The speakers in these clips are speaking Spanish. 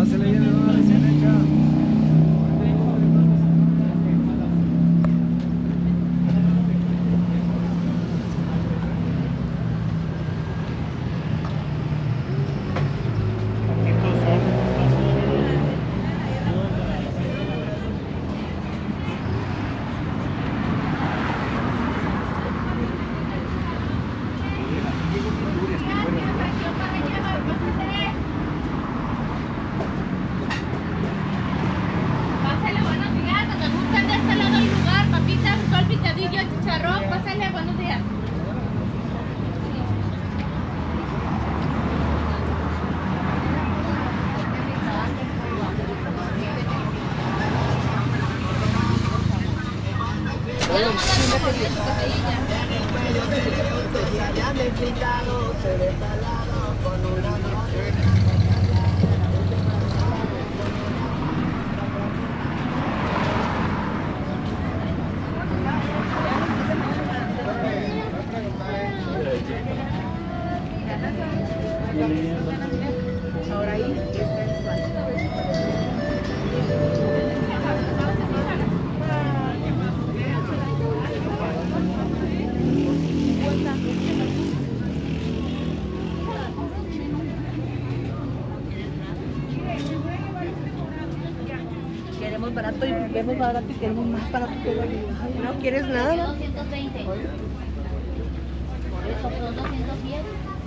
Pásale bien, hermano, recién hecha. Pásale, buenos días. Cuando gustan de este lado hay lugar, papitas, sol, picadillo, chicharrón. Pásale, buenos días. Ahora ahí está el Queremos barato y vemos barato y queremos más barato que ¿no quieres nada? 220. Por eso, son 210.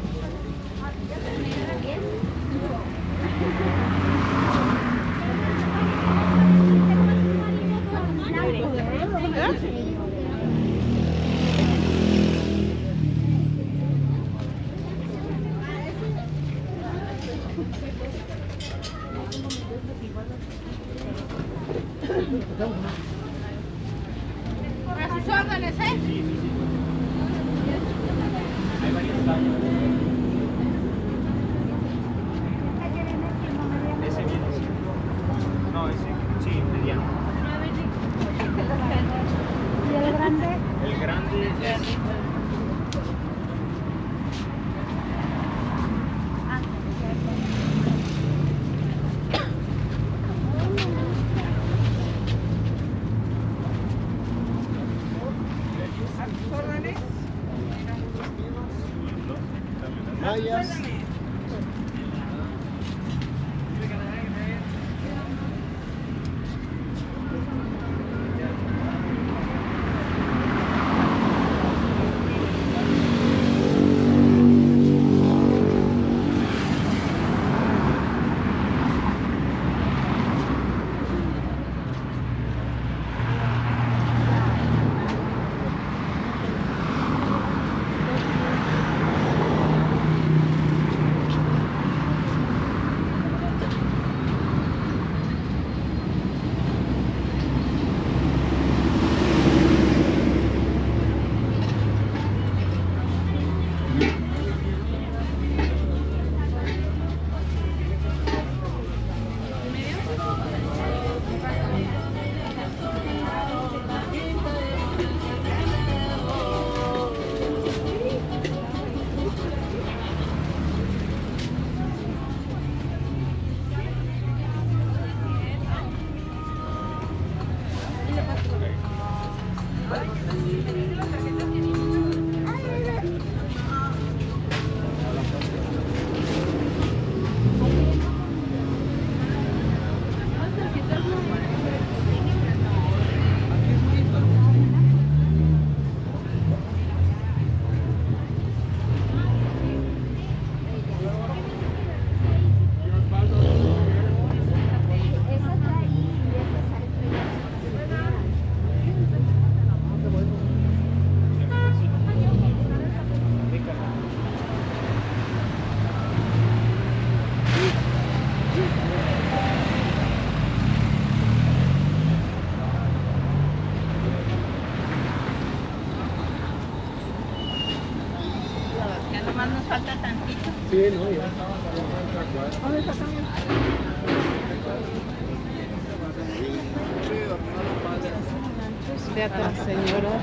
A sus órdenes, ¿eh? Hay varios tallos. Ese viene así. No, ese, sí, mediano. ¿Y el grande? El grande es... Mayas. Ya nomás nos falta tantito. Sí, no, ya. De atrás, señora.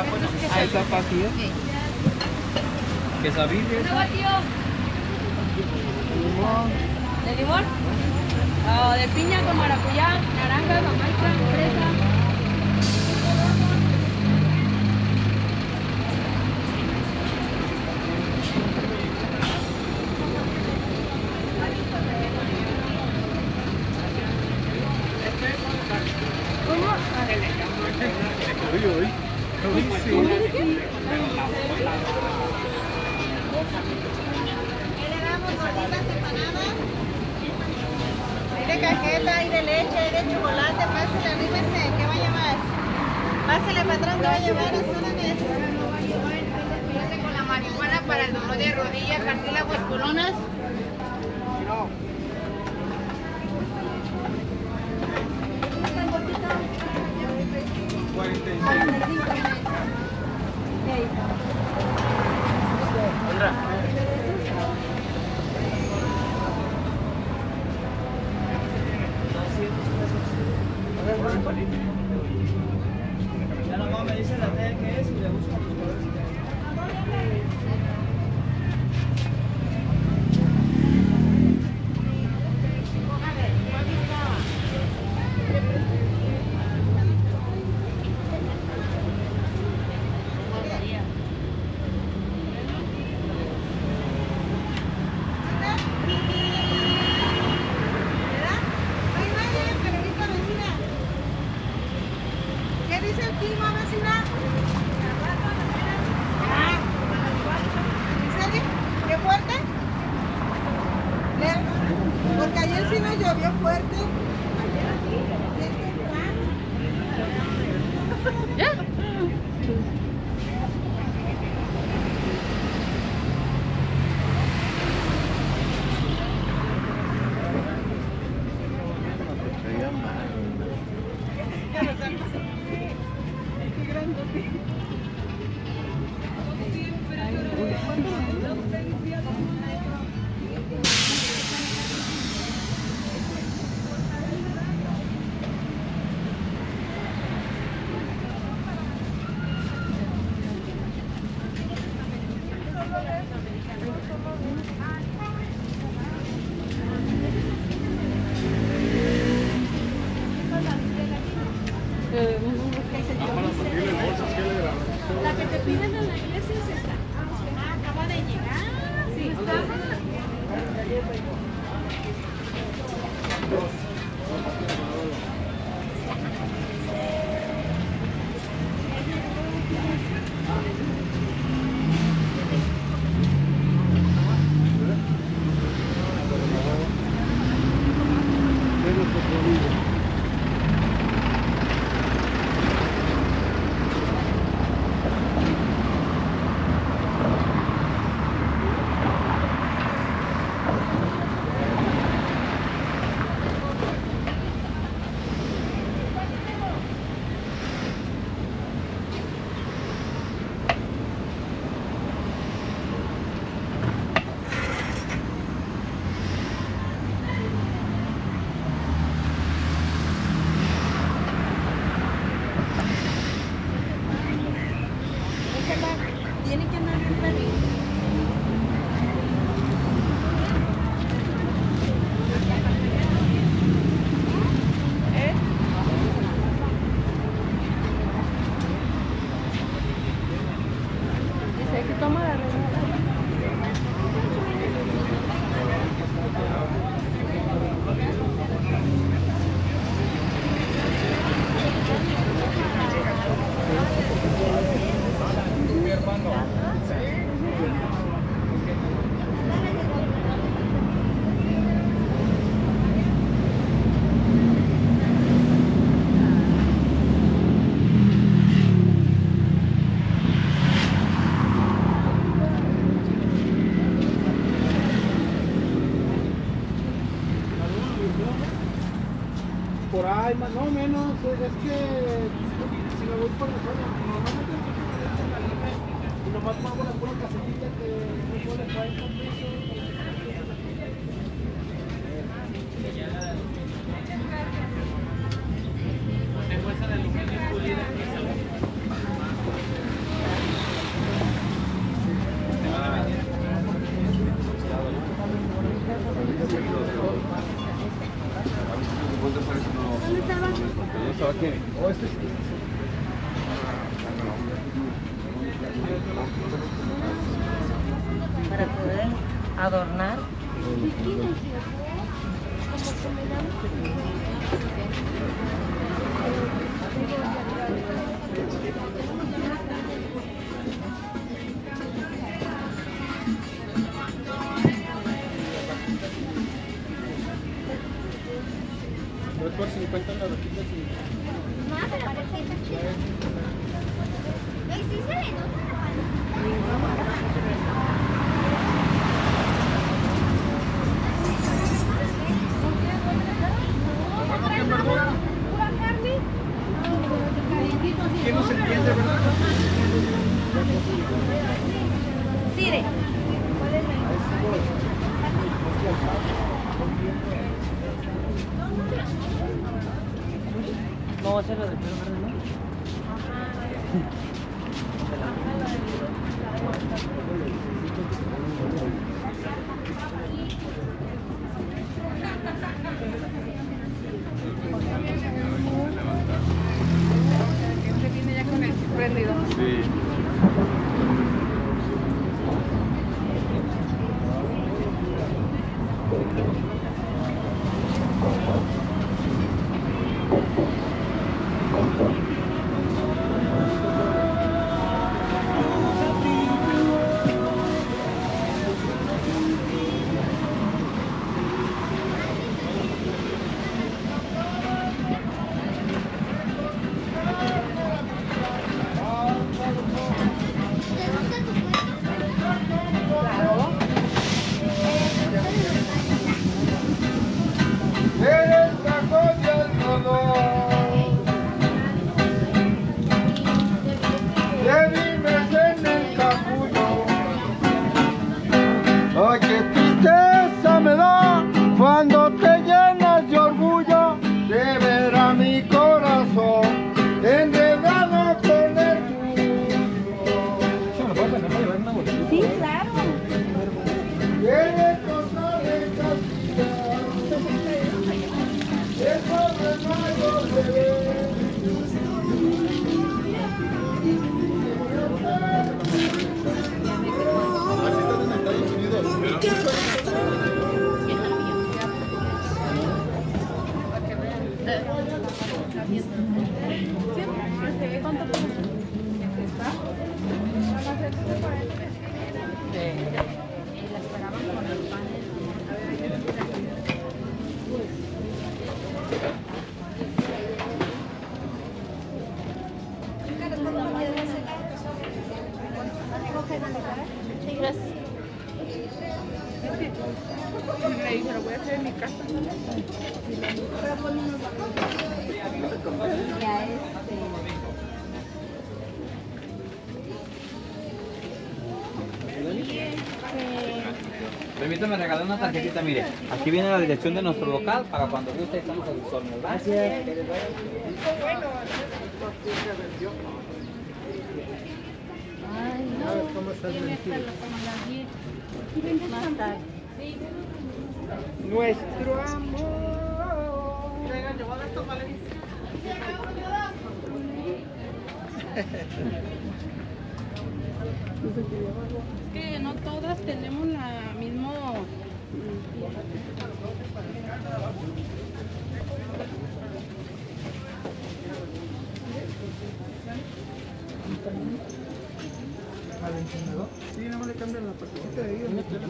Ahí está fácil, ¿eh? Que sabía. Luego, tío. ¿De limón? O de piña con maracuyá, naranja, jamaica, fresa. Hay de cajeta, hay de leche, hay de chocolate, pásale, anímese, ¿qué va a llevar? Pásale, patrón, ¿qué va a llevar? Con la marihuana para el dolor de rodilla, cartílago, espolonas. Ya nomás me dice la talla que es y le busco los colores. ¿Qué dice el primo, vecina? ¿En serio? ¿Qué fuerte? Porque ayer sí nos llovió fuerte. La que te piden en la iglesia es esta. Ah, acaba de llegar. Sí, está. Tiene que andar bien perdido. Dice que toma la Por ahí, más o menos, es que si me voy por la zona, normalmente y nomás pago la pura casetita que no suele 40 pesos. Tengo esa de aluminio pulida. ¿Qué? ¿O este sí? Para poder adornar. ¿No es por 50 las rojitas y...? ¿Quién no se entiende, verdad? Tire. No va a ser lo del pelo verde, ¿no? Este viene ya con el prendido. Sí. Eres cajón de algodón, te vives en el capullo. Ay, qué tristeza me da cuando te llenas de orgullo de ver a mi corazón enredado con el tuyo. Sí, claro. Tienes cosa de Castilla, eso de mayo se ve. Sí, gracias. Le dije, lo voy a hacer en mi casa. Ya Permítame regalar una tarjetita, mire. Aquí viene la dirección de nuestro local para cuando guste estamos a sus órdenes. Gracias. Ay, no. ¿Cómo estás, Tiene hasta Valentín? como las 10. ¿Y vendes champán? Sí. Nuestro amor. Es que no todas tenemos la mismo. ¿Al encendedor? Sí, nada más le cambian la partecita de ahí. ¿No te la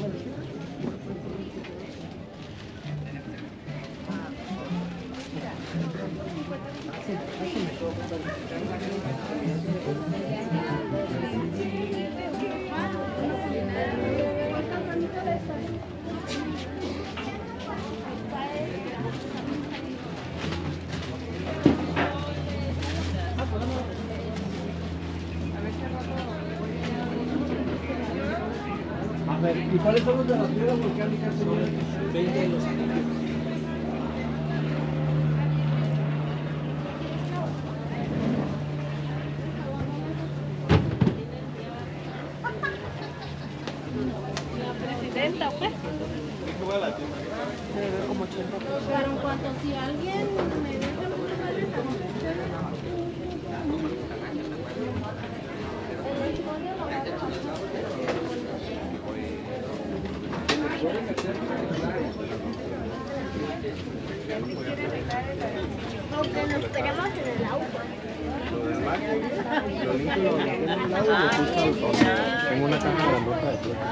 A ver, ¿y cuáles son los de las piedras volcánicas? 20 de los anillos. La presidenta, pues. Pero en cuanto si alguien me deja un número, Aunque nos queremos en el auto. Lo limpio en un lado y lo puse al otro. Tengo una caja grandota de tierra.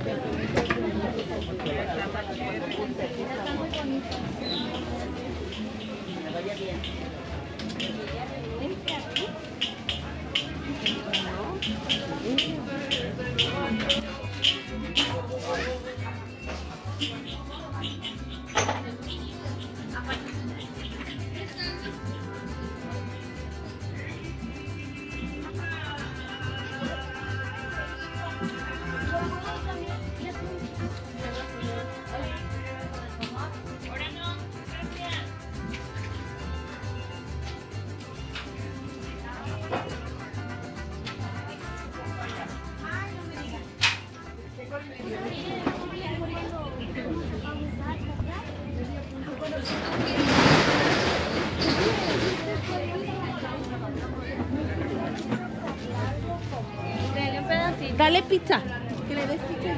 Dale pizza. Que le des pizza.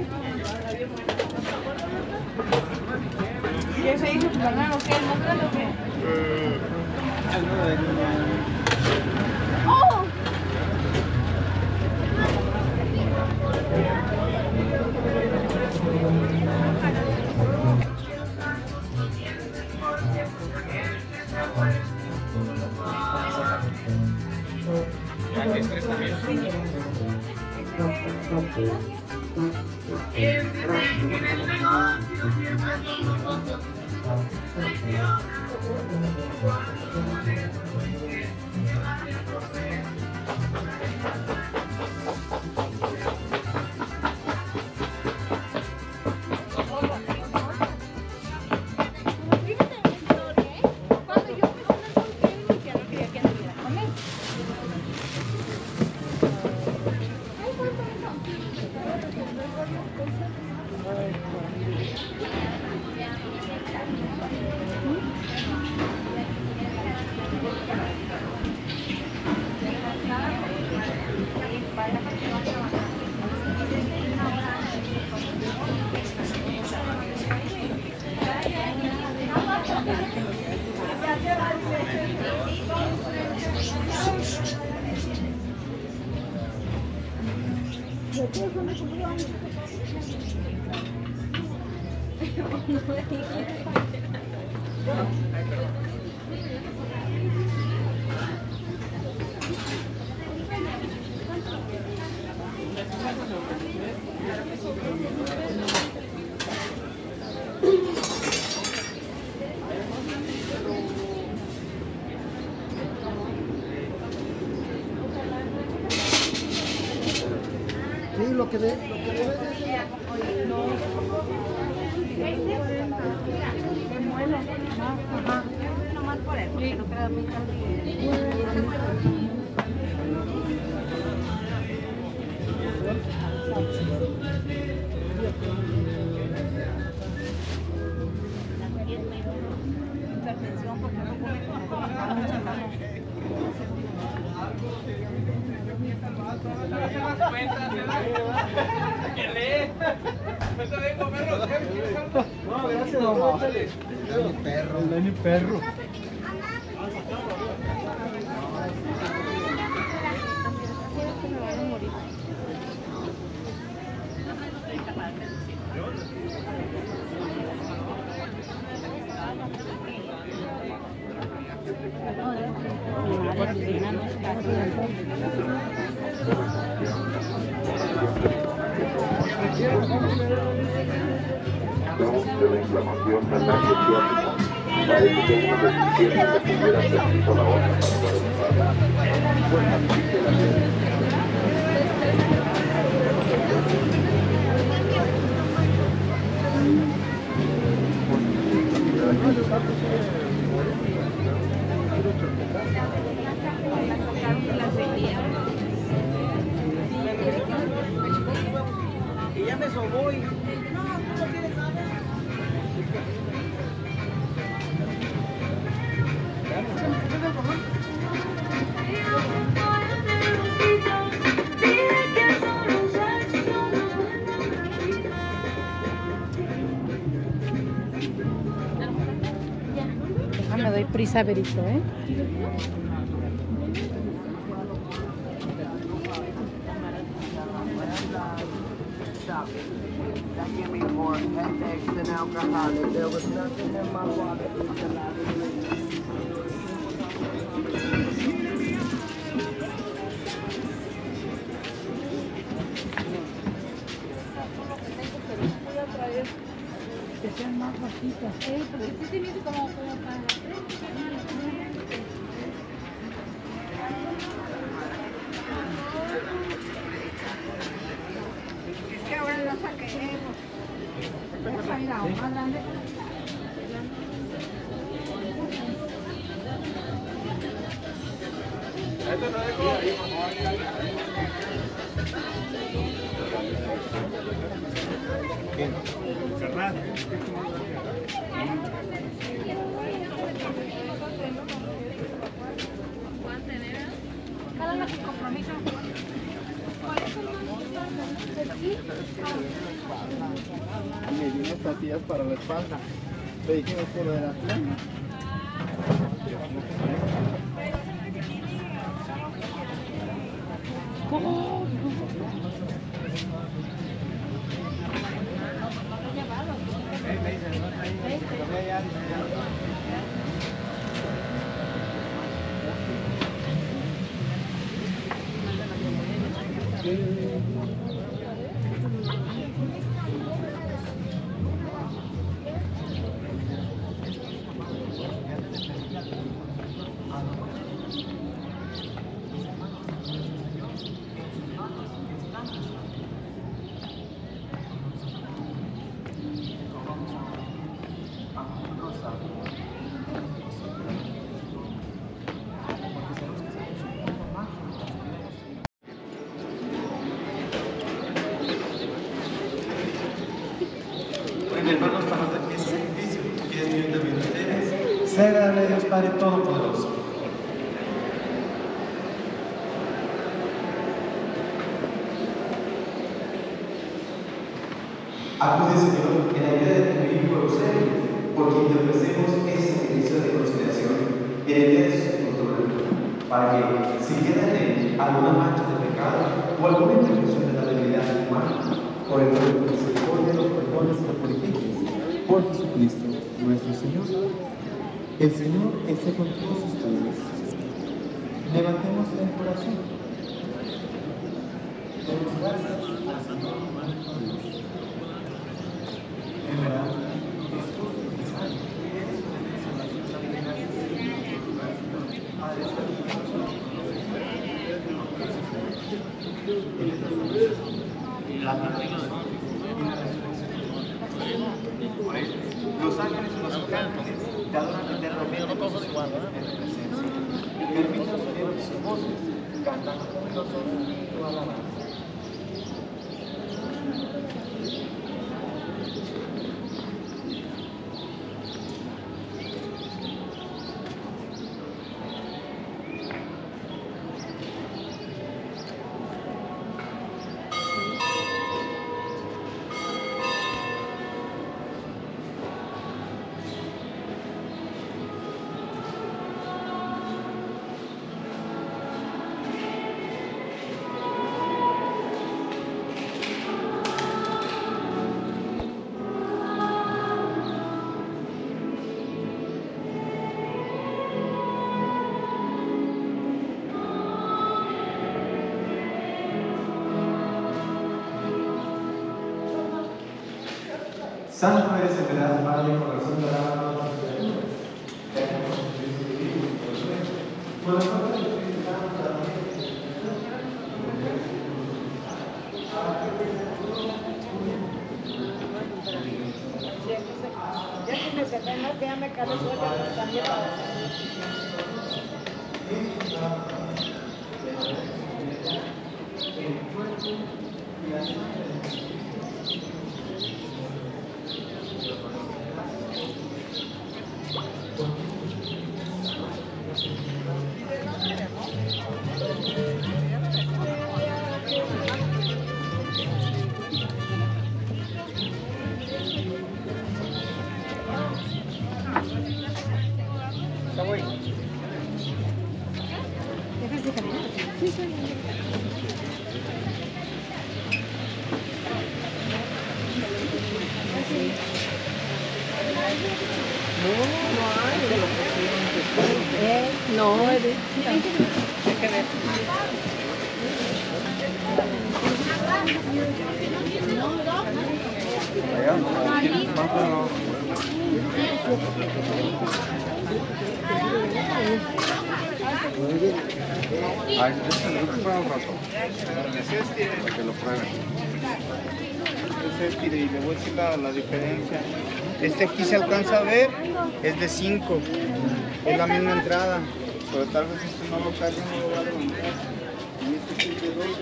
¿Qué se hizo tu hermano? ¿Qué? ¿Móstralo o qué? ¡Oh! Sí, lo que debe de ser. No. Me muelo. Ajá. Nomás por eso, porque no queda muy hipertensión porque no come mucha carne. No, gracias, mamá. Dani perro. Dani perro. De la inflamación renal y ciática. Parece que una deficiencia de primera se hizo la otra para Y ya me sobó y... prisa, Berito, ¿eh? Que sean más bajitas. Porque sí se me hizo como para la Es que ahora no saquemos. Esa, mira, más grande. Cada sin compromiso. Me di unas pastillas para la espalda. Le dijimos por lo de la pierna. Bueno, hermanos, para este sacrificio que es mío también ustedes, sea agradable a Dios Padre Todopoderoso. Acude, Señor, en la ayuda de tu Hijo Eusebio, por quien te ofrecemos este sacrificio de consideración en el día de su sepultura, para que, si queda en él alguna mancha de pecado o alguna imperfección de la debilidad humana, por el poder de misericordia los perdones y los purifiques, por Jesucristo nuestro Señor. El Señor esté con todos ustedes. Levantemos el corazón. Demos gracias al Señor nuestro Dios. En verdad, es justo y necesario. Es una Padre, la vida y la resurrección. Por eso, los ángeles y los arcángeles te adoran eternamente. No todos son iguales, en tu presencia. Permítanos oír sus voces, cantando jubilosos tu alabanza. Santo eres en verdad, Padre, por razón de la alma de los criaturas. Ya que por Jesucristo vivimos por los nuestros. Por la fuerza del Espíritu Santo, también. Ya que me senté, no, que ya me calé suelta también para... Está No, es de... Para que lo prueben. Es y le voy a decir la diferencia. Este aquí se alcanza a ver, es de 5, es la misma entrada, pero tal vez este no lo cargue, no lo va a levantar. Y este sí es de 2.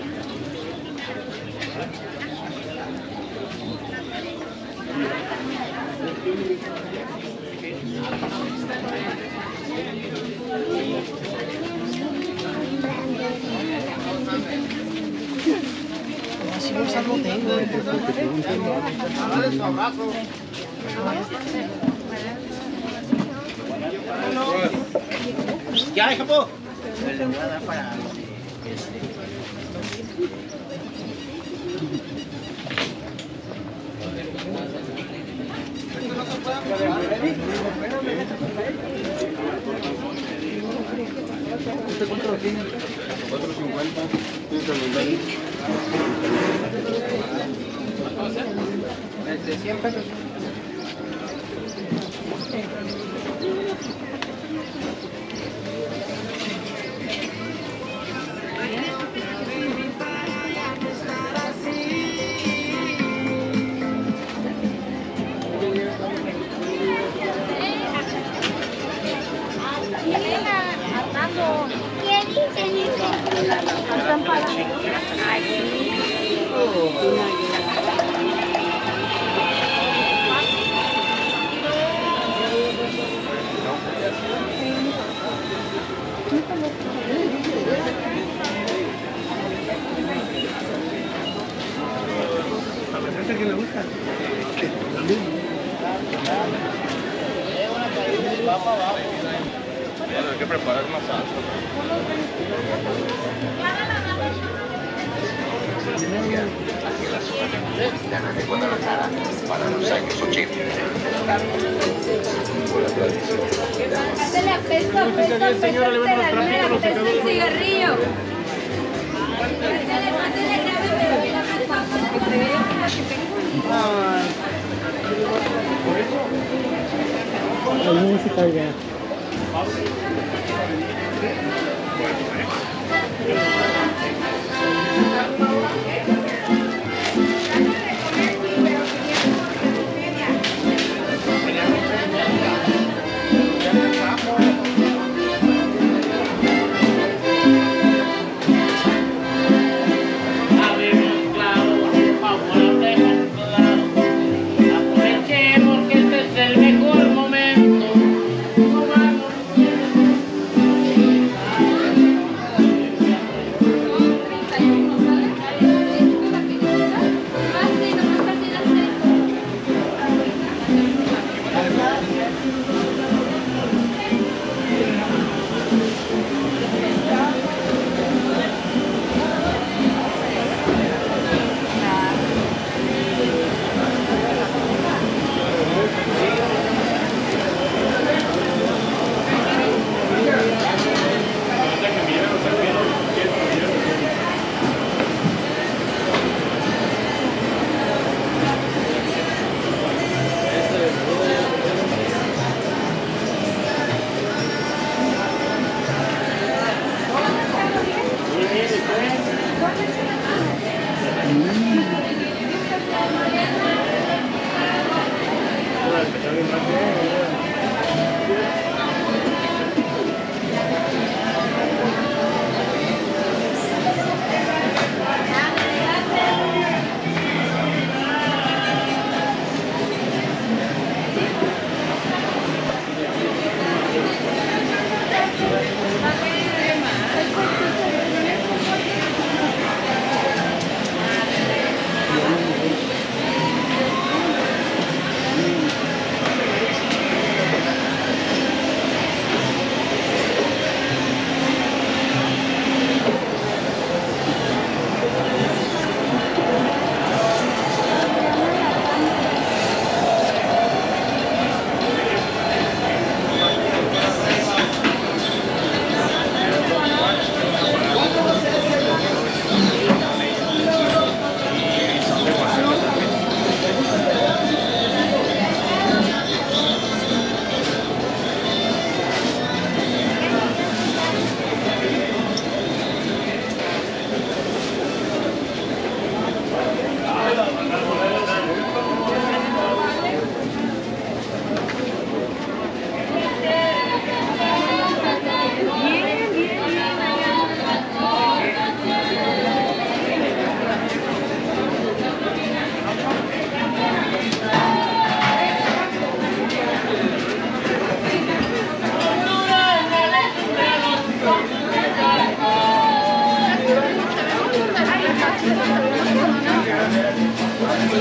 Si bolsa no tengo, dale su abrazo. Ya, hija, po. Le voy a dar para ¿Usted cuánto lo tiene? 4.50. De 100 pesos. ¿Qué dicen? Están parados. ¿A quién le gusta? Hay que preparar más salsa. De Guadalajara para los años 80. Se le apesta, señora, le van a los trapitos, los secadores. El cigarrillo. La música ya. Aprovechemos que este es el mejor momento.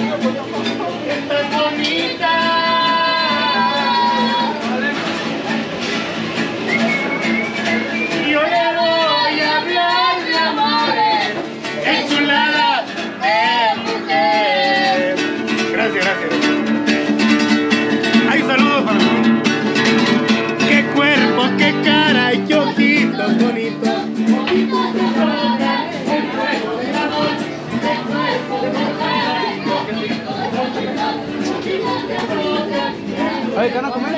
Estás bonita. Yo le voy a hablar de amores, es chulada de mujer. Gracias, gracias. Hay saludos para mí. Qué cuerpo, qué cara y qué ojitos bonitos. Ojitos de roca, el fuego del amor. Qué cuerpo, qué cara y qué ojitos bonitos. Ojitos de roca. Oye, ¿qué van a comer?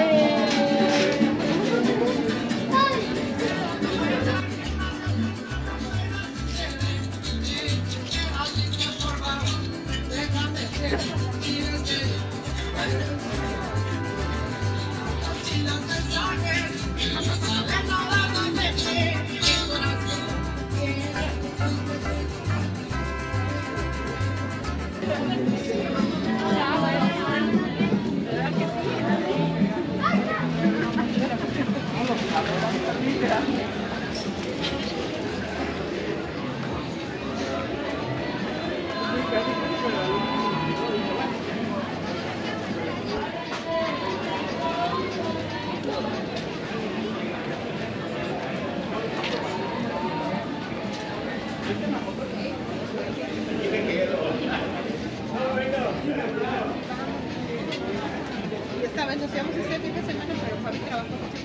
Esta vez nos íbamos este fin de semana, pero Fabi trabajó mucho.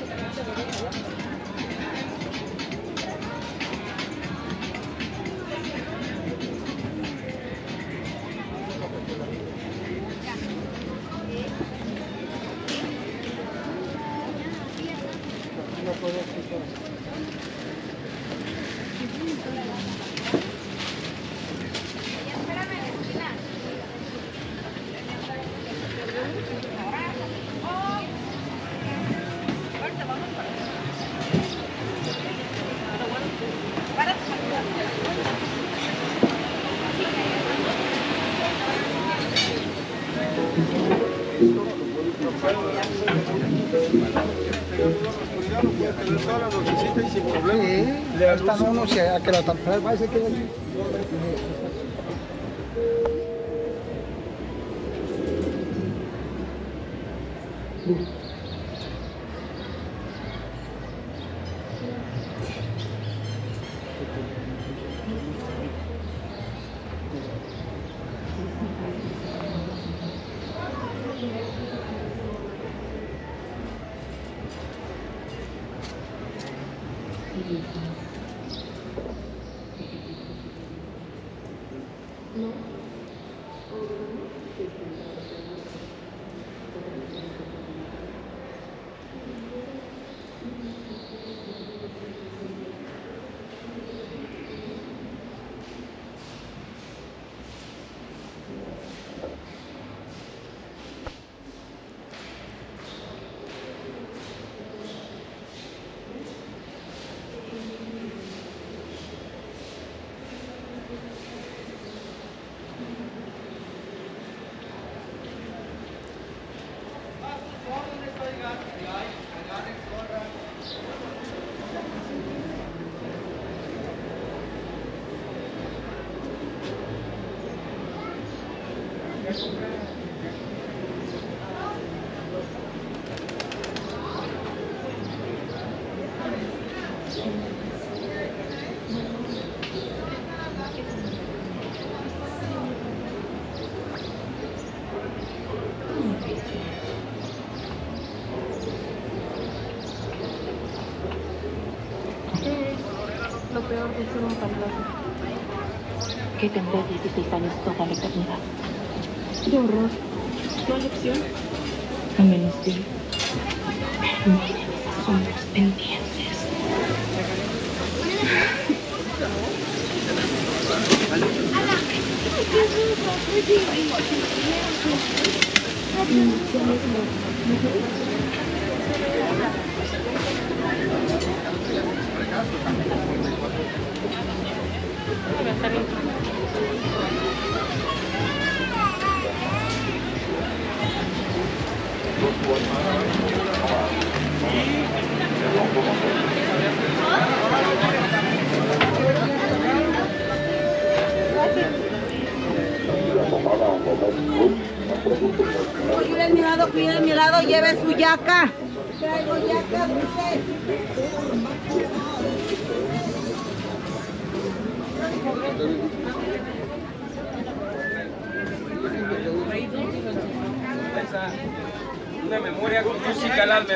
Le gastan uno, si a que la tampera va a ser que... Lo peor de ser un fantasma. Que tendré 16 años toda la eternidad. ¡Qué horror! ¿Qué lección? A menos que miren esas sombras pendientes. Cuide mi lado, lleve su yaca. Traigo yaca, usted. Una memoria musical, Almer.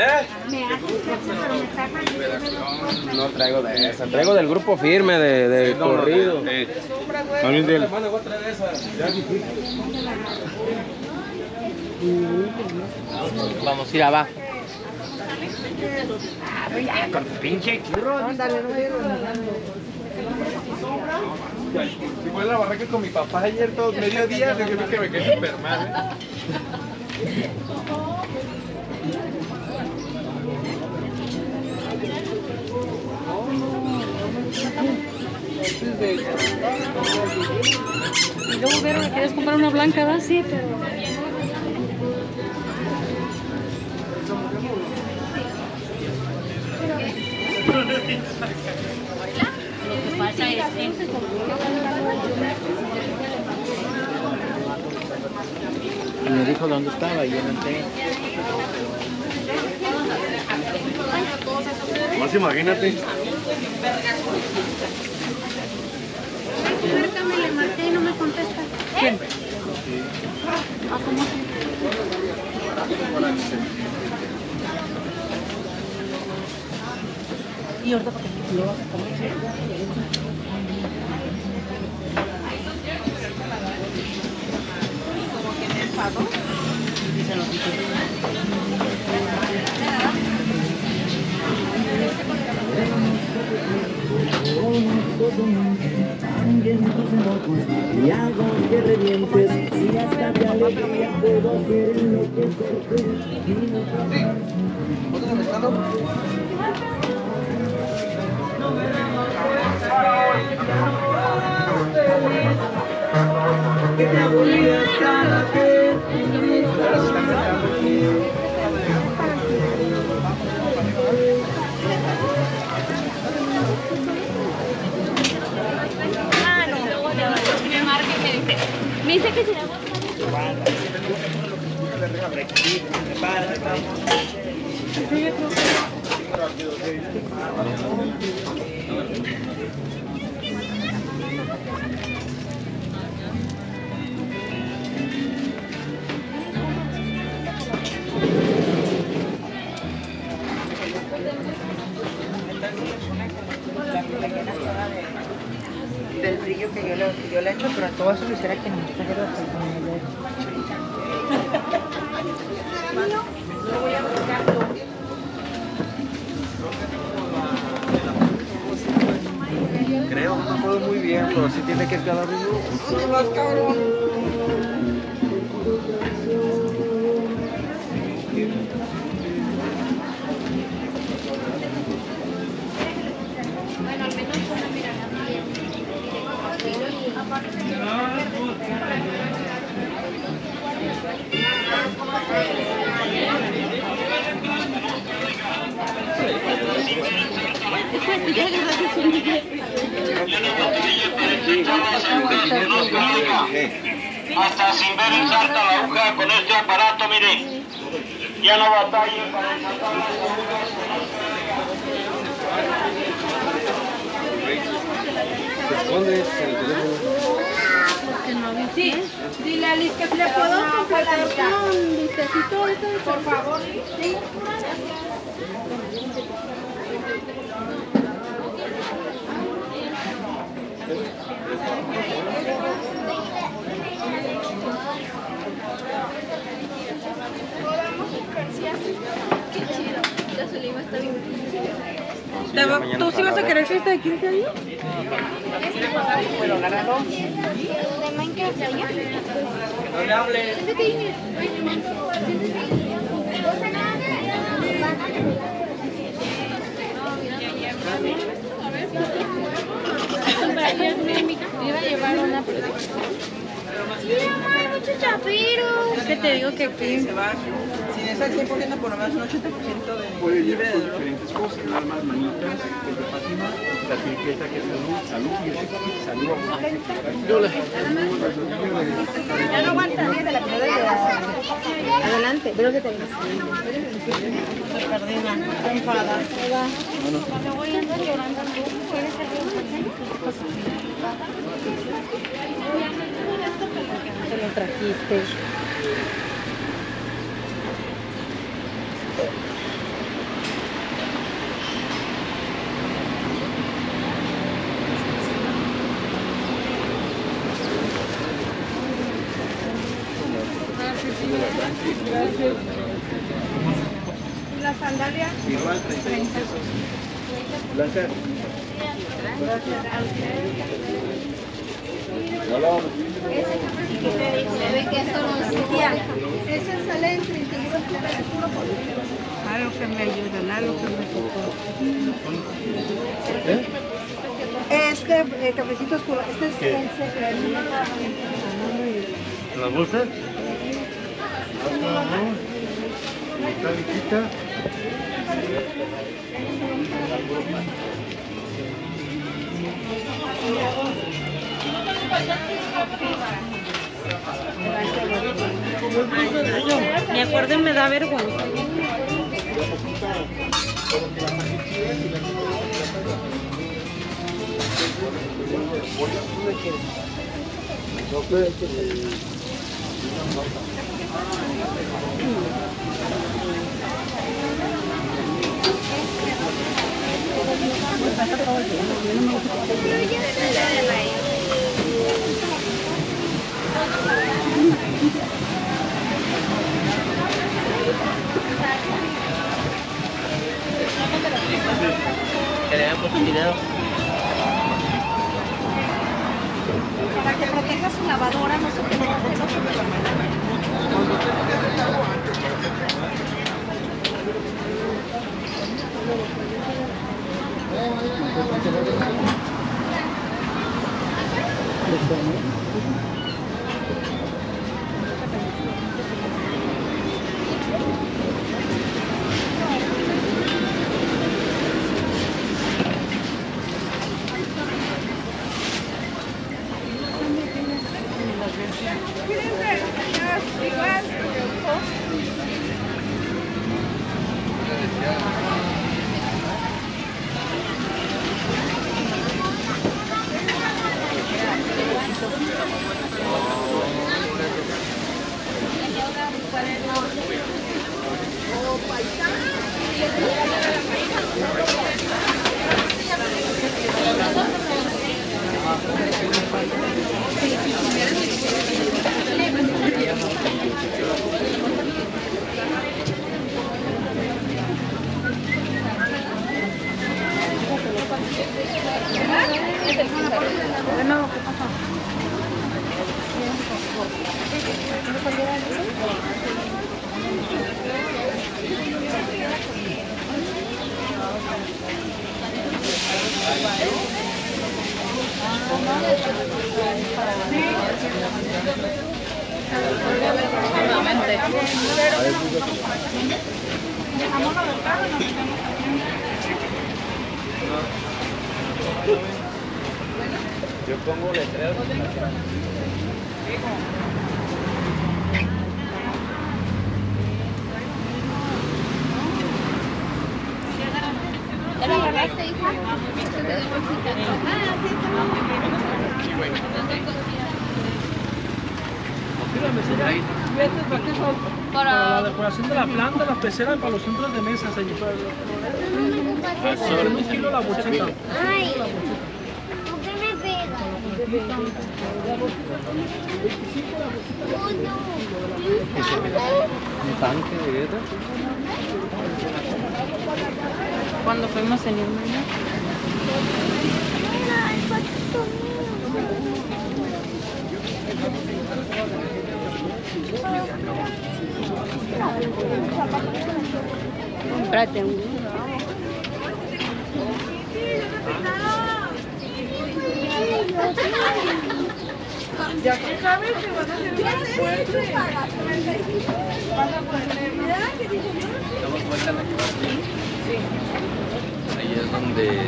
No traigo de esa, traigo del grupo firme, de corrido. También del... Vamos a ir abajo. Con tu pinche churro. Si fue a la barraca con mi papá ayer todo mediodía, dije que me quedé súper mal. Y luego vieron que querías comprar una blanca, ¿verdad? Sí, pero... Lo que pasa es que... Me dijo dónde estaba y yo no entré. Más imagínate. Márcame, le marqué y no me contesta. ¿Quién? Ah, ¿cómo así? Y ahorita porque lo vas a comer. Como que me enfadó y se lo dije. Y hago que revientes y hasta de alegría puedo hacer enloquecerte. ¿Otro pescado? Que te aburrías cada vez. Me dice que si la del brillo que yo le echo, pero todo eso lo hiciera que no me trajera la no voy a buscarlo. Creo, no me acuerdo muy bien, pero sí tiene que quedar vivo. ¡Ay, más cabrón! Bueno, al menos una mirada. Hasta sin ver el salto a la aguja con este aparato, mire. Ya no batallen para ensartar las agujas. ¿Respondes el teléfono? Sí, dile a Liz que le puedo completar con listecito eso, por favor. Sí. Qué chido. La Zulima está bien. ¿Tú sí vas a querer fiesta de 15 años? Bueno, ganaron. De Minecraft de allá. No le hables. Iba a llevar una. Sí, mamá, hay muchos chapiros. Es que te digo que Se va, si es al 100%, por lo menos un 80% de Puede libre llevar de dolor. diferentes cosas, nada más manitas, el de Fátima, la etiqueta que es salud y el salud. ya no aguanta bien de la primera de Veo que te vienes. Perdida, está enfadada. Cuando voy a andar llorando, ¿quieres ser Te lo trajiste. Gracias. ¿Y la sandalia? Igual, 30 pesos. Gracias. ¿Y qué te dijo? Ve que esto no existía. Ese sale en 35 pesos. Algo que me ayuden, algo que me socorra. Cafecito oscuro. Este es ¿Qué? el secreto. ¿Las bolsas? ¿Está listita? Me acuerdo y me da vergüenza. Que le vean por su video. Para que proteja su lavadora, no se Yo pongo letreros. ¿Ya la agarraste, hija? Te doy bolsita. Para la decoración de la planta, las peceras para los centros de mesa, señor. Por 1 kilo la bolsita. Ay, ¿por qué me pega? Un tanque de guerra. Cuando fuimos en Irmania. Cómprate uno. Ya que sabes que van a ser más fuertes. Ahí es donde...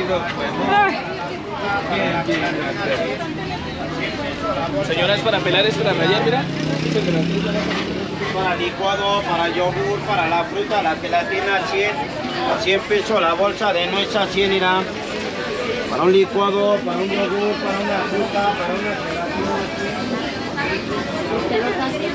Señora, es para pelar, es para rallar, mira. Para licuado, para yogur, para la fruta, la gelatina 100, 100 pesos la bolsa de nuez a 100 irá. Para un licuado, para un yogur, para una fruta, para una gelatina.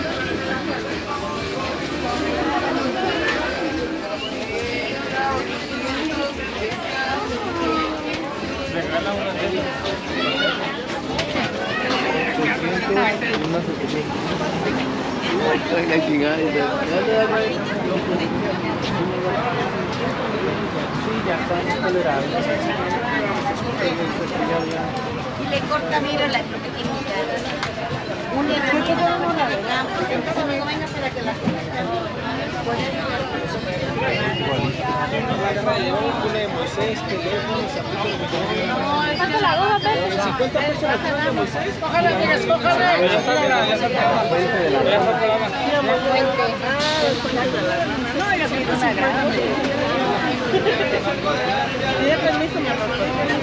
Y le corta, mira lo que tiene que dar. Una herramienta, la verdad, porque entonces no venga para que la gente ¿Cuánto la dos, Pepe? 50 pesos la fruta de Moisés. Cójala, amigas, cójala. No, yo soy una grande. Pide permiso, mi amor.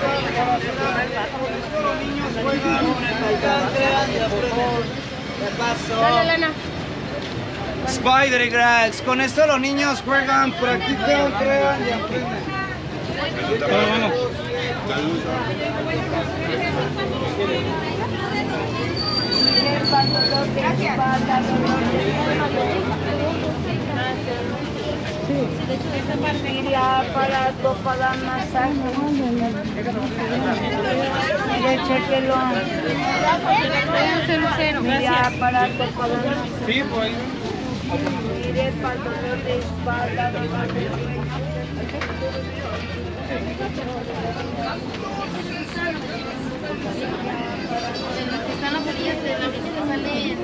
Dale, Lana. Spider Grass, con esto los niños juegan, practican, crean y aprenden. Aparato para masaje. Mire, chequelo. Mire, aparato para masaje. Sí, pues. Mire, para dolor de espalda, dolor de están las botellas de la leche que salen.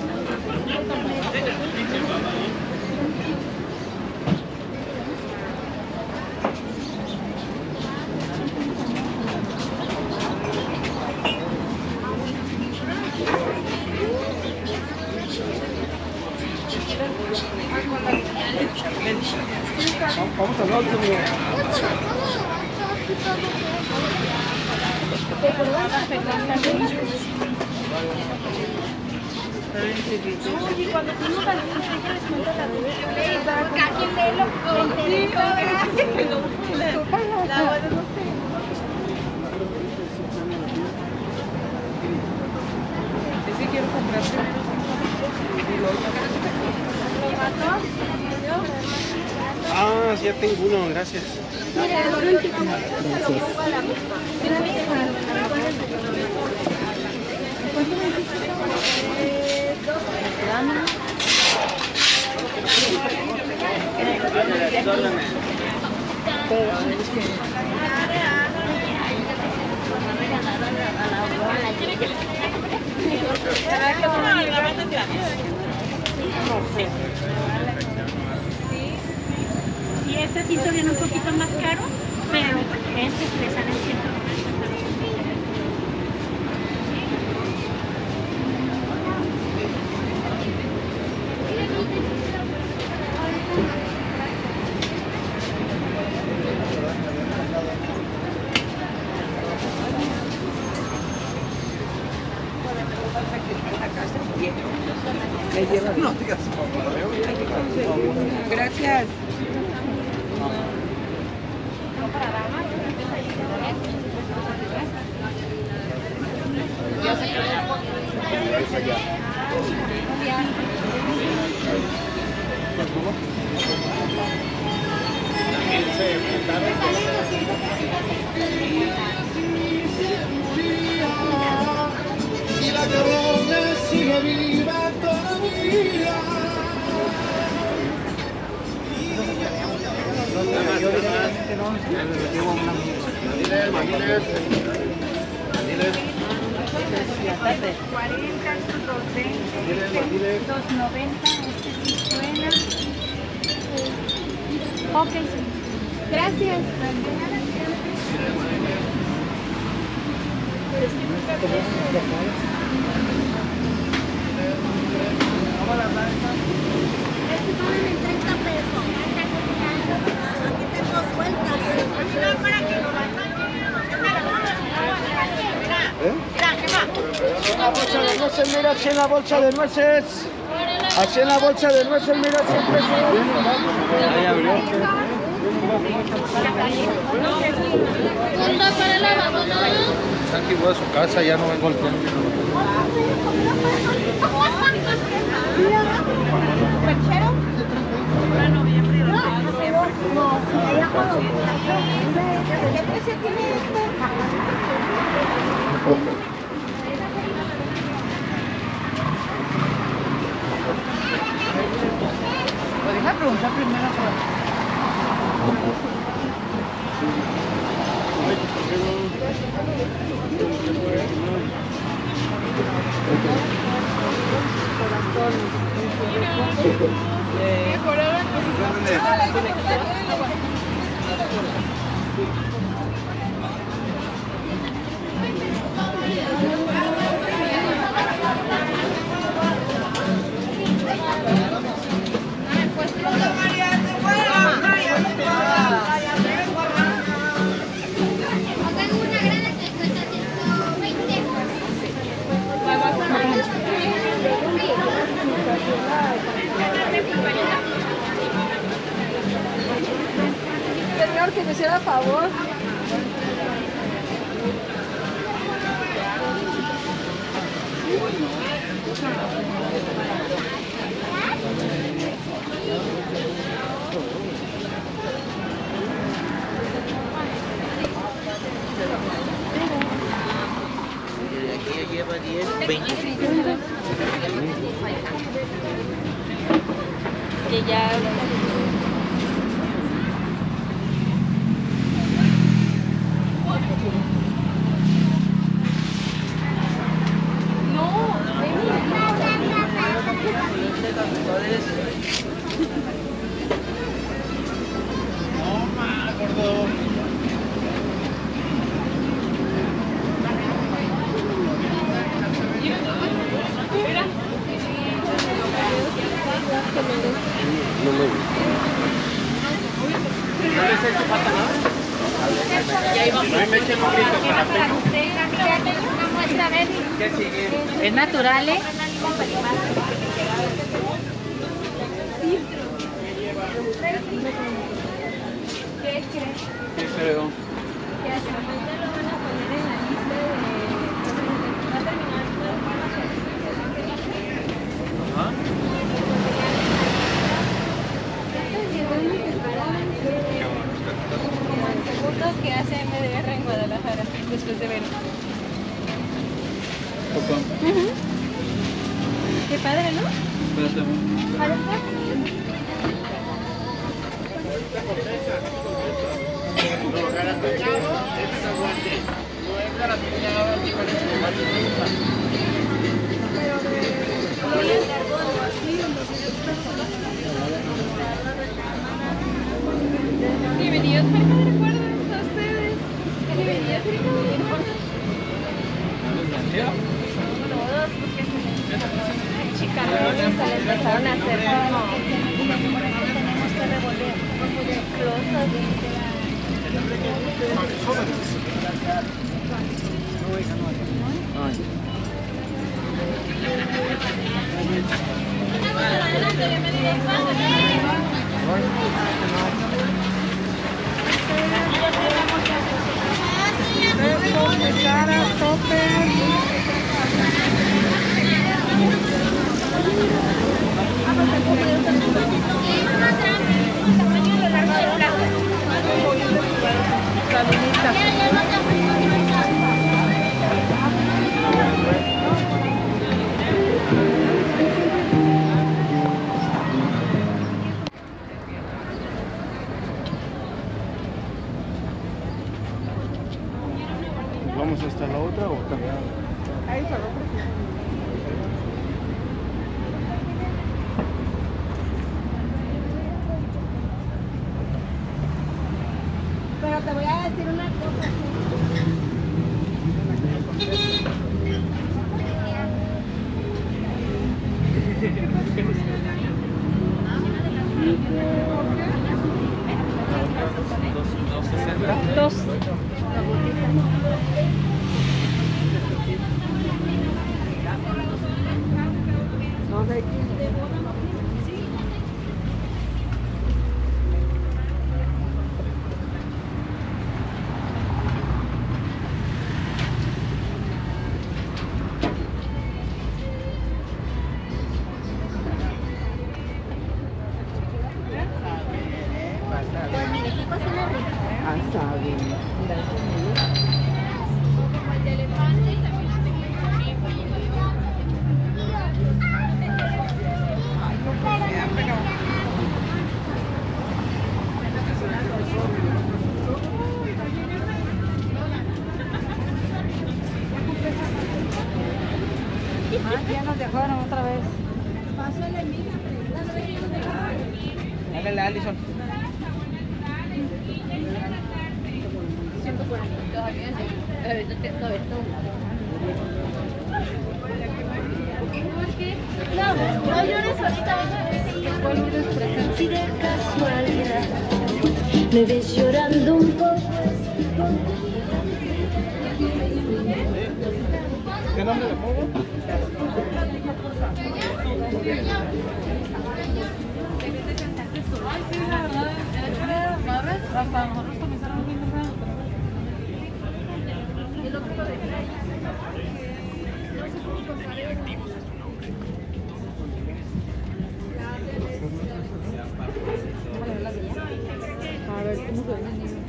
Vamos a hablar conmigo. Cuando fuimos al centro, yo les cuento la vida. Casi me lo Sí, quiero comprar Ah, sí, ya tengo uno, gracias. Y este sí viene un poquito más caro, pero este le sale 100. No digas gracias. Y la corona sigue viva todavía. Ya tarde. 40, 220, 290, este sí suena. Ok, gracias. Este ponen en 30 pesos. Aquí tengo sueltas. Para que lo vayan. nueces, mira, así en la bolsa de nueces. Así en la bolsa de nueces, mira, 100 pesos. Ahí abrió. ¿Onda para la lavadora? Aquí voy a su casa, ya no vengo al tiempo. ¿Perchero? Para noviembre y ¿qué precio tiene esto? Pues deja preguntar primero. Señor, que me hiciera favor. Aquí lleva 10, 20. Que ya... Es natural, ¿eh? ¿Qué crees? ¿Qué creo? Que a Samantha lo van a poner en la lista de... Va a terminar todo con la Como el segundo que hace MDR en Guadalajara, después de verlo. Qué padre, ¿no? Bienvenidos, Mercado de Recuerdos, a ustedes. Bienvenidos, Mercado de Recuerdos. Todos, porque chicarrones se le empezaron a hacer tenemos que revolver ¿Vamos hasta la otra o acá? Ahí está la otra. Pero te voy a decir una cosa. Dos. sabe. Como el de elefante y también lo tengo en Ay, no puedo creer, pero... Ya nos dejaron otra vez. Pásale, mija. Dale, Alison. 140. Todavía no. Todavía está no llores ahorita, Si de casualidad me ves llorando un poco. ¿Qué nombre le pongo? Ay, sí, la verdad. ¿Sabes? Hasta nosotros comenzamos bien temprano. Y lo que lo de A ver, ¿cómo se ven?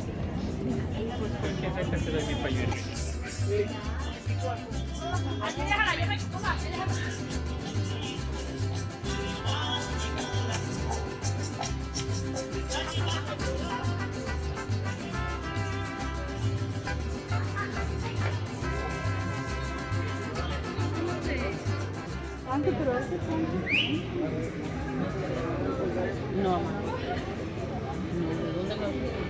Pero ese no, mamá. ¿Dónde lo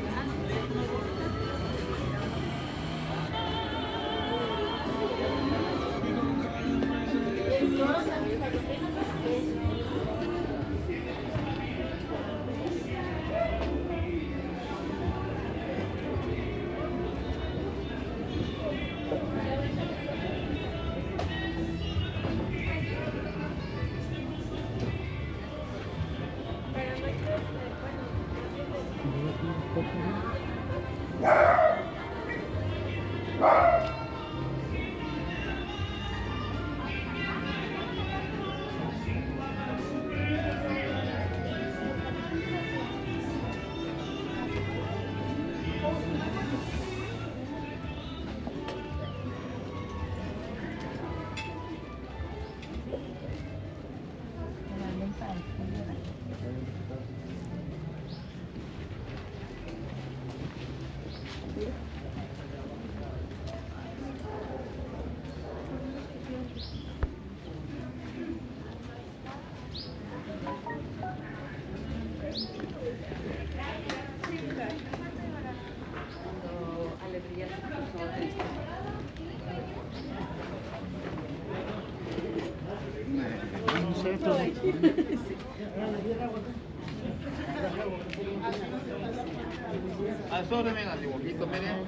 Al sobre, venga, dibujito, miren.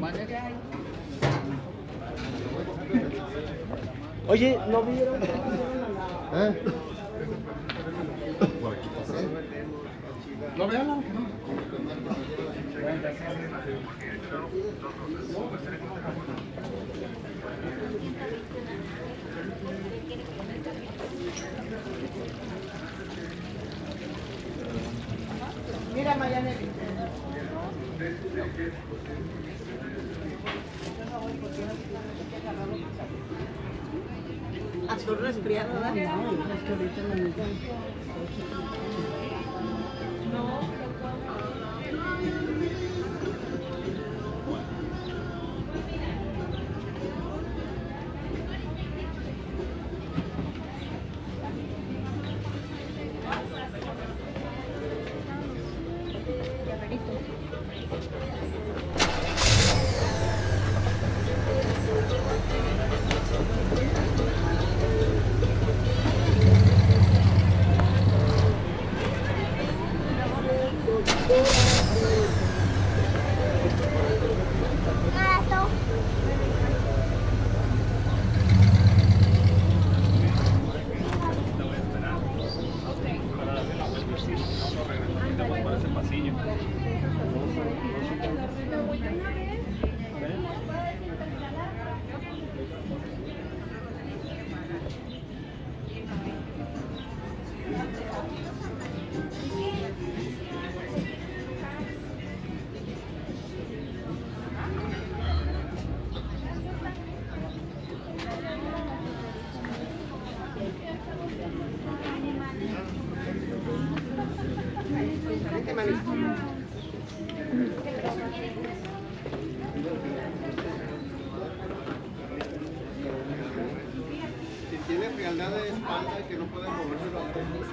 Oye, ¿no vieron? ¿No vean? No. Mira, Mayanelli. Azul resfriado, ¿verdad? No, es que ahorita no me debilidad de espalda y que no pueden moverse los tenis.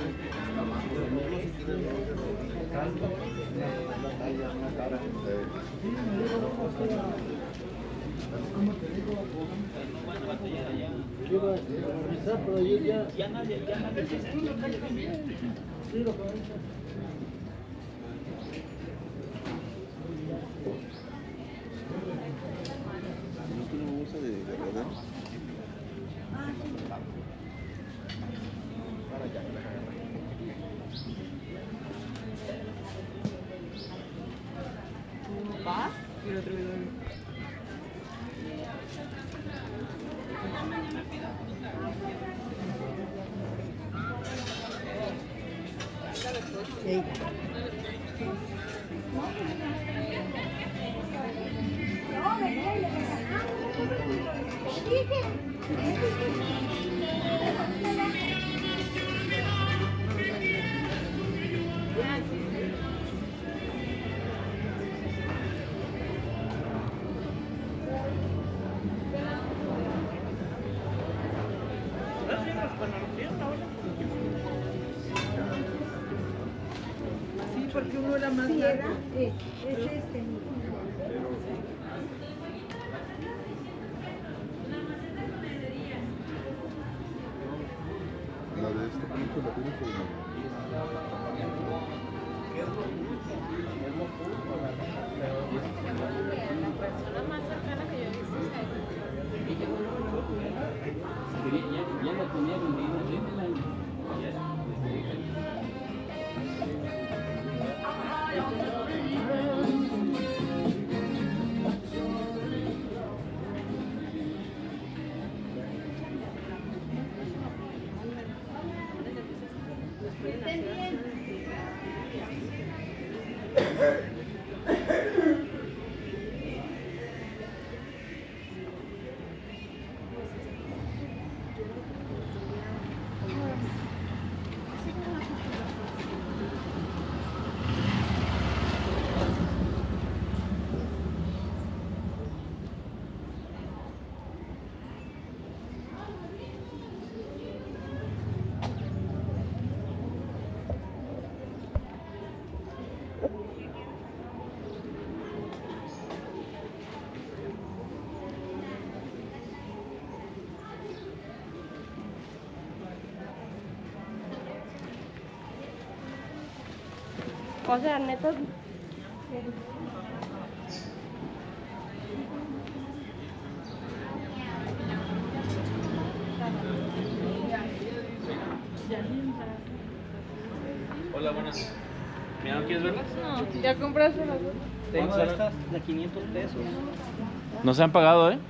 Quiero revisar, pero yo ya nadie sí, lo que ¿Vas? Y el otro video. Sí, porque uno era más largo. Es este. La de este punto la tiene que La persona más cercana que yo he visto es Ya lo tenía vendido, O sea, neta. Hola, buenas. Mira, ¿no quieres verlas? No, ya compraste las dos. Tengo estas de 500 pesos. No se han pagado, ¿eh?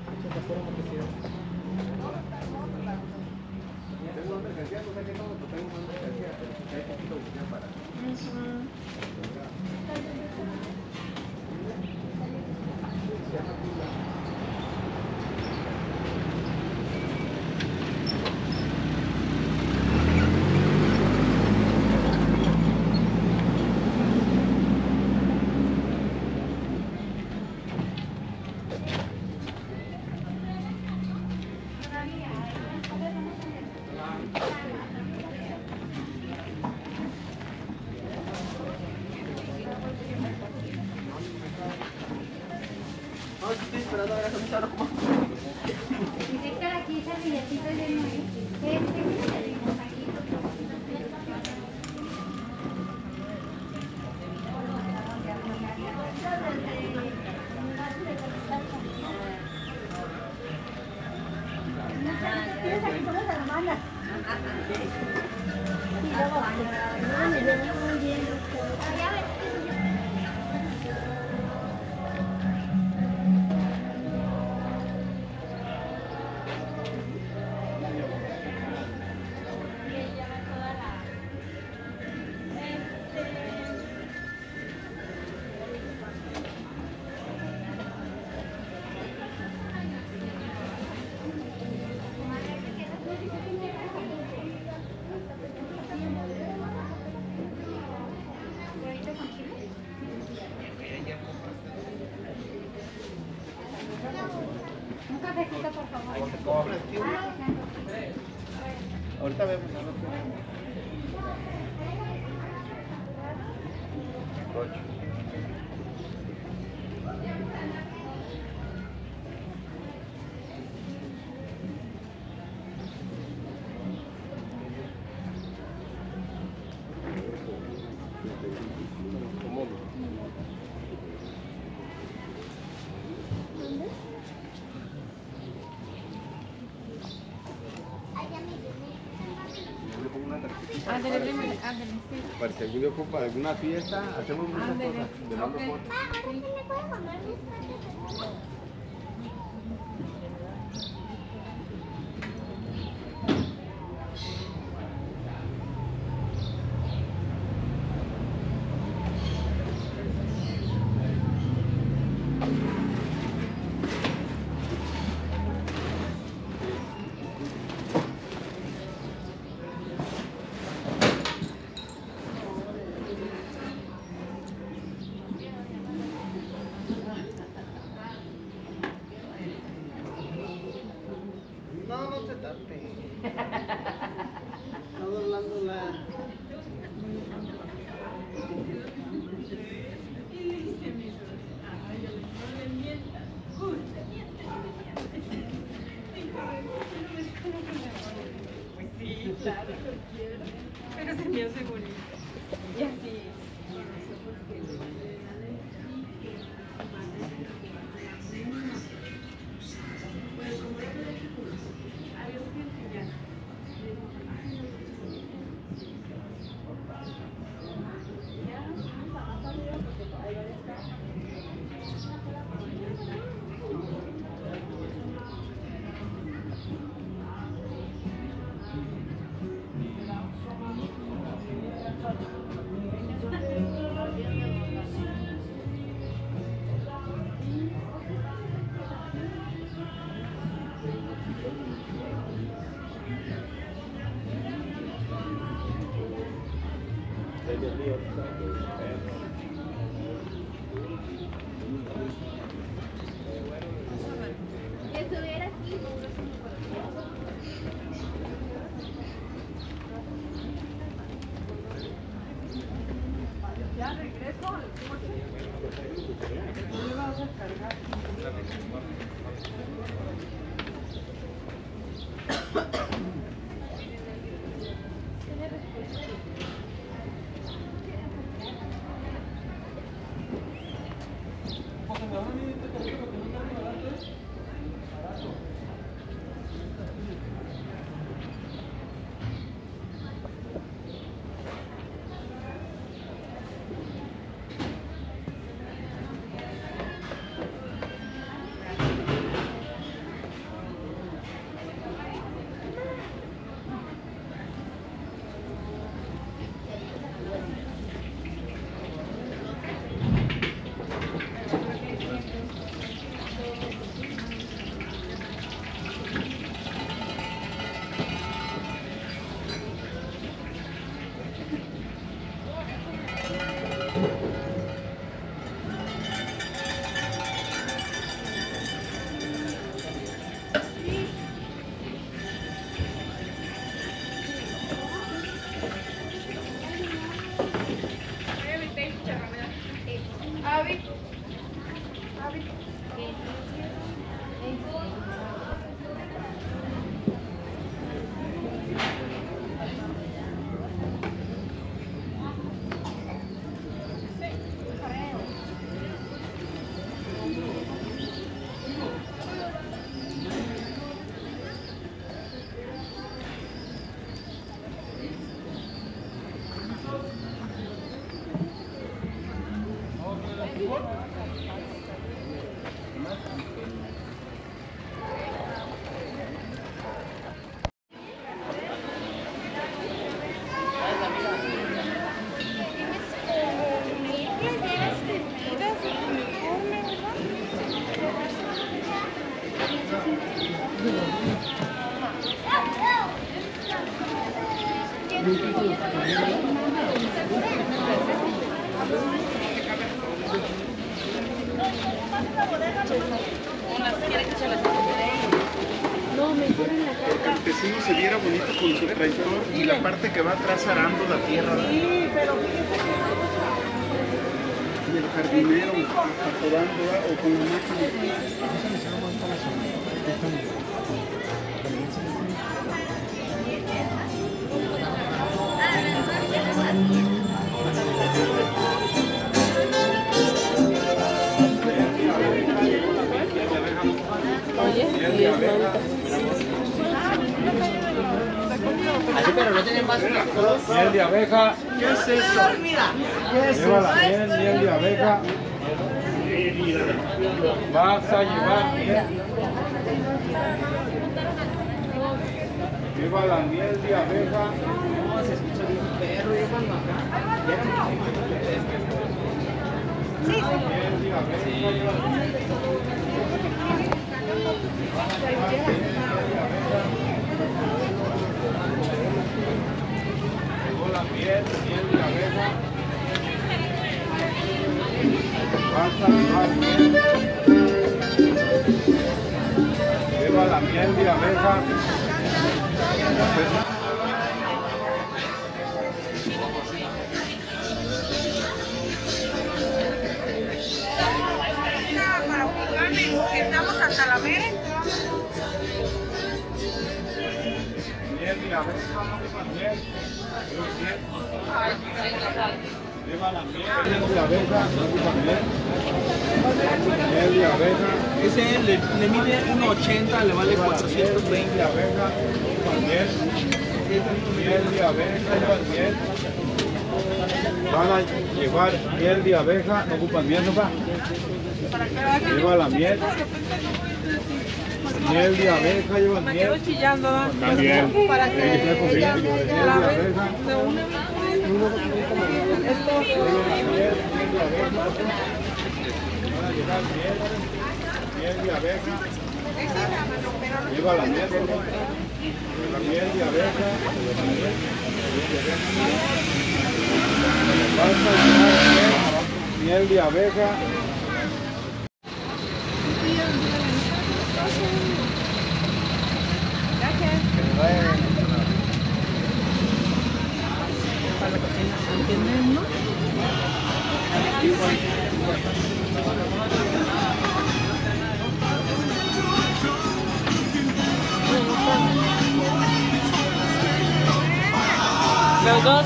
No, estoy esperando a ver a Gonzalo como. Dice que aquí esa billetita de nuevo. Somos hermanas. Y luego, me veo muy bien. Un cafecito, por favor. Ahorita vemos. Ándale, ándale, sí. Para si alguien ocupa alguna fiesta, hacemos muchas Ándale. cosas. Le mando Ok. fotos. No, no se tape. Está doblando la... Pues sí, claro, cualquiera. Pero se me hace bonito. Y así. Que estuviera aquí. Ya regreso al coche. ¿No le vas a cargar? No, mejor en la casa. vecino se viera bonito con su tractor y la parte que va atrás arando la tierra. Sí, pero fíjese que vamos Y el jardinero apodando o con la máquina. Así, pero no tienen más. Miel de abeja. ¿Qué es eso? ¿Qué es Lleva la eso? miel de abeja. Vas a llevar miel. Lleva la miel de abeja. No, se escucha bien un perro, llévalo acá. Miel de abeja. Llegó la miel de abeja. Vas a llevar miel. Lleva la miel de abeja. Para jugarme, porque estamos hasta la vera. Miel de abeja, miel. Lleva la miel de abeja, miel de abeja. Ese le mide 1.80, le vale 420. Miel de abeja, miel de abeja, miel. Van a llevar miel de abeja, no ocupan miel, ¿no va? Lleva la miel. Miel de abeja, lleva Me miel. quedo chillando, ¿no? También. Para que Miel de ella abeja. la vez de una esto. Miel de abeja. Lleva la miel, por favor. La miel de abeja. Vas a llevar miel de abeja. Para la cocina, ¿entienden, no? Los dos.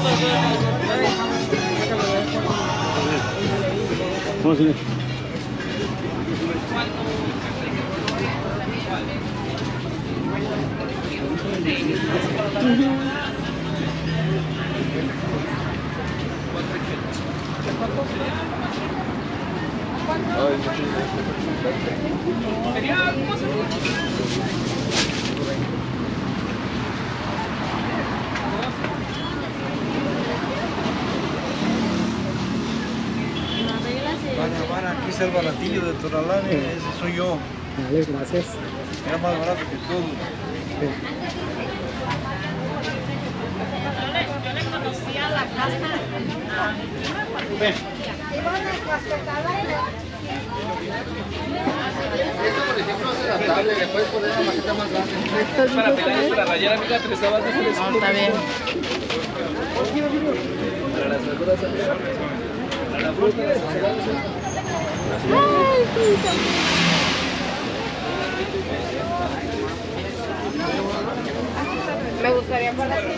Vamos a ir. Aquí está el baratillo de Toralane, ese soy yo. Vale, gracias. Era más barato que todo. Yo le conocía la casa. Ven. Esto, por ejemplo, es adaptable, le puedes poner una maqueta más grande. Para pelar y para rayar, amiga, te estabas de fresco. No, está bien. Para las verduras, para la fruta, Me gustaría para ti.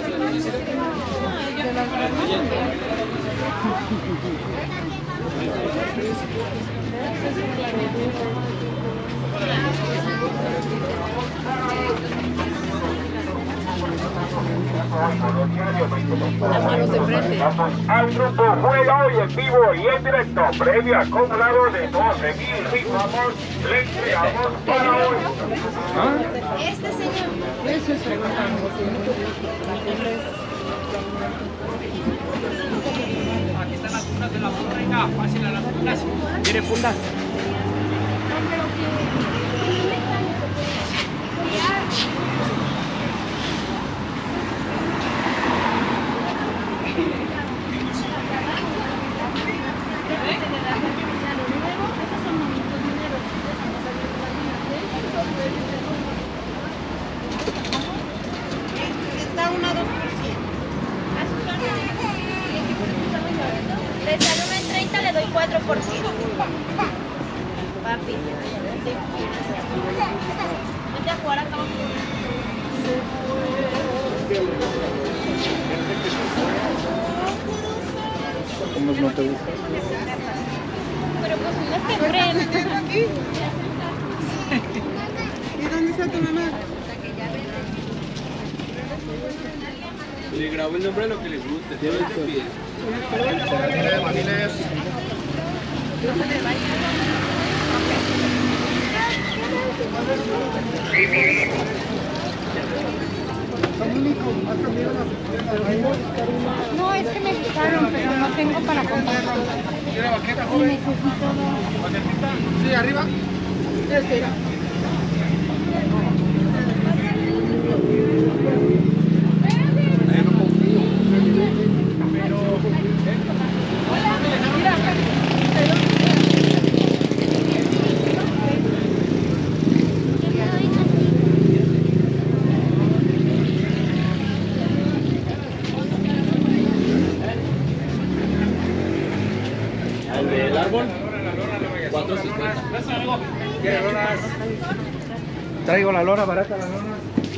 Las manos de frente. Al grupo Juega Hoy en vivo y en directo, previo acumulado de 12.000 rifamos, le entregamos para hoy. Este señor. Eso es aquí están las fundas de la funda, venga, fácil a las fundas. ¿Quiere fundas? papi. Vete a jugar acá. ¿Cómo no te gusta? Pero pues no es que frena. Aquí. ¿Y dónde está tu mamá? Le grabo el nombre de lo que les guste. No, es que me gustaron, pero no tengo para comprar. Y necesito dos. Sí, arriba. ¿El del árbol? 4.50. ¿Quieres lonas? Traigo la lona barata, la lona.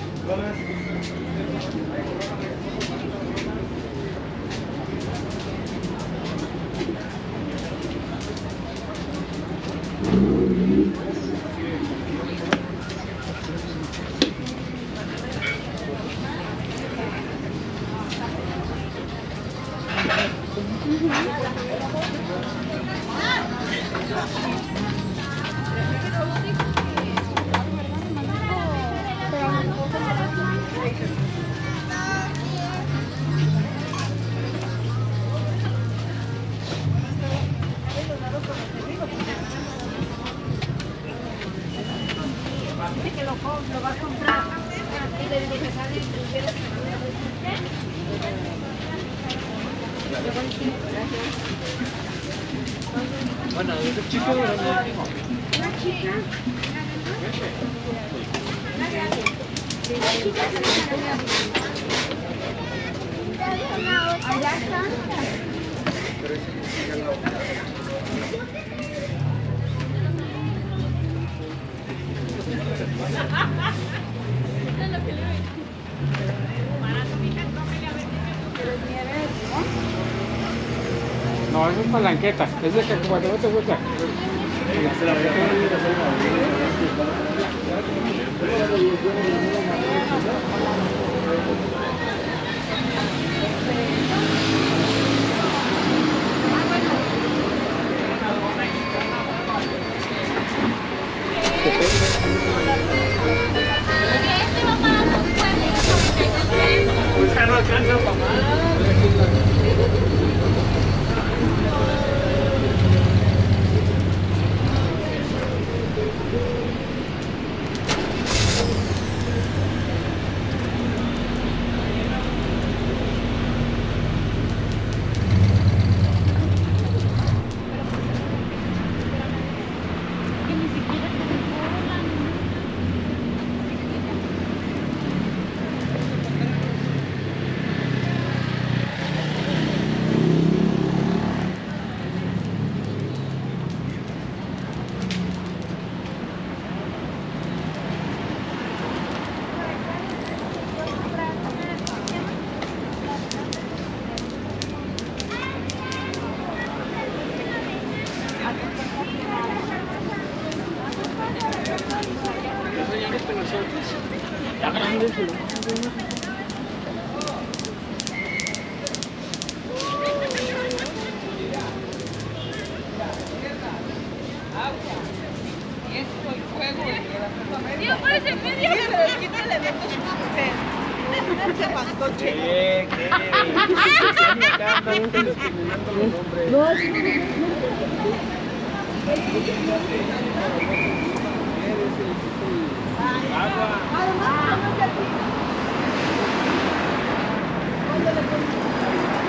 Dice que lo va a comprar. Y le digo que sale Bueno, ese chico de Una chica. Allá está. No, eso es palanqueta. Es de que cuando no te gusta. Pues ya no alcanza para más. Está grande eso. Dios, parece medio. Pero quítale de tus ese pastoche. Agua.